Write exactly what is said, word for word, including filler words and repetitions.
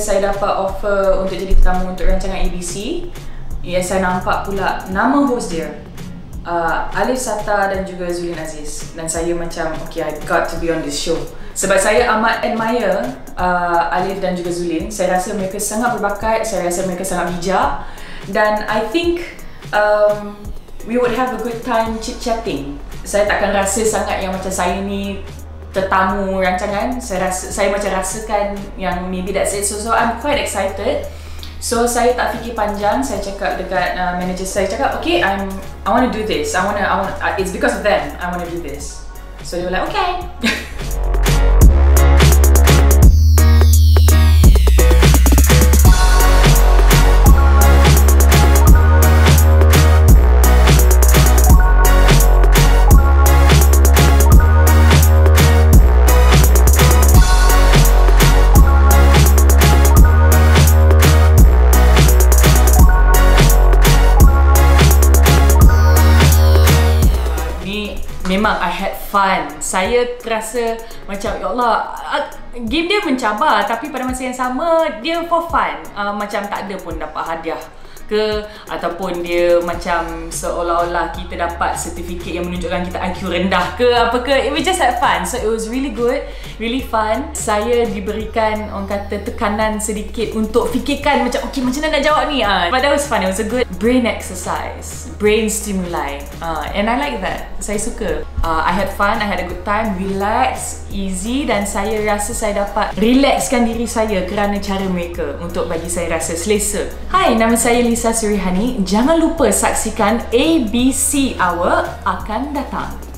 saya dapat offer untuk jadi tetamu untuk rancangan A B C, ya saya nampak pula nama host dia uh, Alif Sata dan juga Zulin Aziz, dan saya macam okay, I got to be on this show sebab saya amat admire uh, Alif dan juga Zulin. Saya rasa mereka sangat berbakat, saya rasa mereka sangat bijak, dan I think um, we would have a good time chit-chatting. Saya takkan rasa sangat yang macam saya ni tetamu rancangan. Saya rasa, saya macam rasakan yang maybe that's it. So, so I'm quite excited. So saya tak fikir panjang, saya cakap dekat uh, manager saya, cakap okay, I'm I want to do this. I want to I want uh, it's because of them I want to do this. So they were like okay. Memang I had fun. Saya terasa macam ya Allah, game dia mencabar tapi pada masa yang sama dia for fun. Uh, macam tak ada pun dapat hadiah ke, ataupun dia macam seolah-olah kita dapat sertifikat yang menunjukkan kita I Q rendah ke apa ke. We just had fun. So it was really good, really fun. Saya diberikan orang kata tekanan sedikit untuk fikirkan macam okay, macam mana nak jawab ni. Uh, but that was fun. It was a good brain exercise, brain stimuli, uh, and I like that. Saya suka. Uh, I had fun, I had a good time, relax, easy, dan saya rasa saya dapat relaxkan diri saya kerana cara mereka untuk bagi saya rasa selesa. Hai, nama saya Lisa Surihani. Jangan lupa saksikan A B C Hour akan datang.